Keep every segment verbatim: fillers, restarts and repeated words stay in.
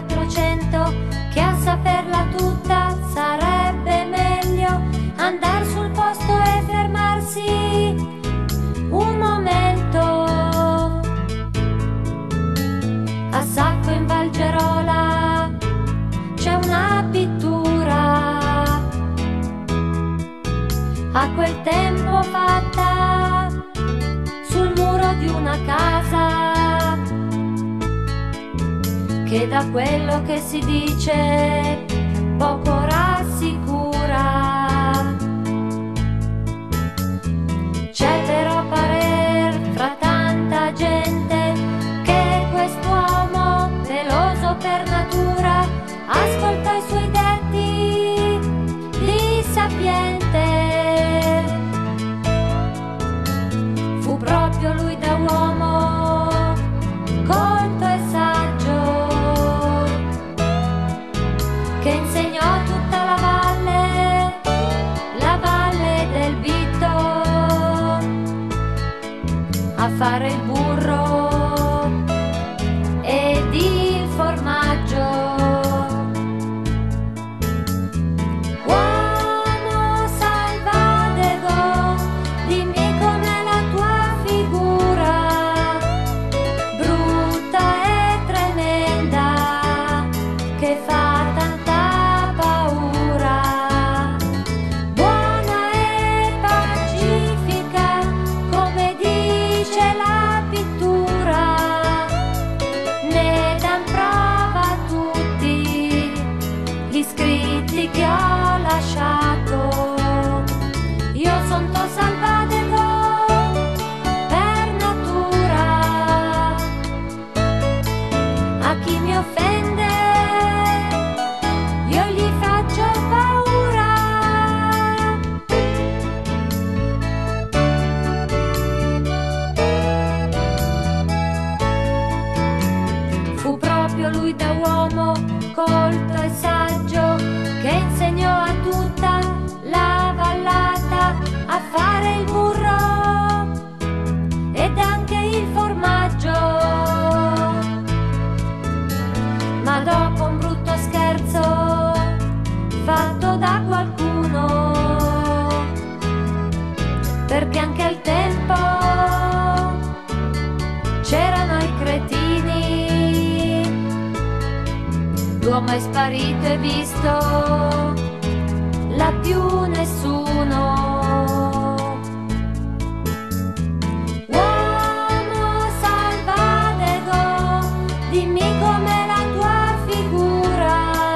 quattrocento, che a saperla tutta sarebbe meglio andar sul posto e fermarsi un momento. A Sacco in Valgerola c'è una pittura, a quel tempo fatta sul muro di una casa, che da quello che si dice poco rassicura. C'è però parer fra tanta gente che quest'uomo, peloso per natura, ascolta i suoi detti di sapiente. Fu proprio lui da uomo colto e saggio che insegnò tutta la valle, la valle del Vitto, a fare il burro ed il formaggio. Uomo Salvadego, dimmi com'è la tua figura, brutta e tremenda, che fa tanta paura. Buona e pacifica, come dice la pittura, ne dan prova tutti gli scritti che ho lasciato. Io son to Salvadego per natura, a chi mi offende io gli faccio paura. Fu proprio lui da uomo colto e saggio che insegnò a tutta la vallata a fare il burro ed anche il formaggio. Ma dopo un brutto scherzo fatto da qualcuno, perché anche al tempo c'erano i cretini, l'uomo è sparito e visto là più nessuno. Uomo Salvadego, dimmi com'è la tua figura,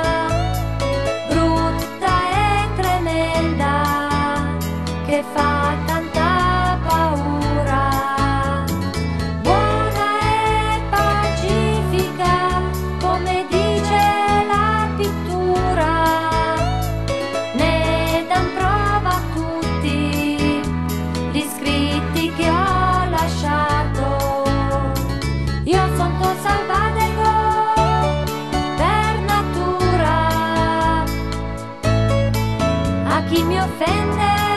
brutta e tremenda, che fa tanta paura. Buona e pacifica, come dice la pittura, ne dan prova tutti gli scritti che ho lasciato. Io son to Salvadego per natura, a chi mi offende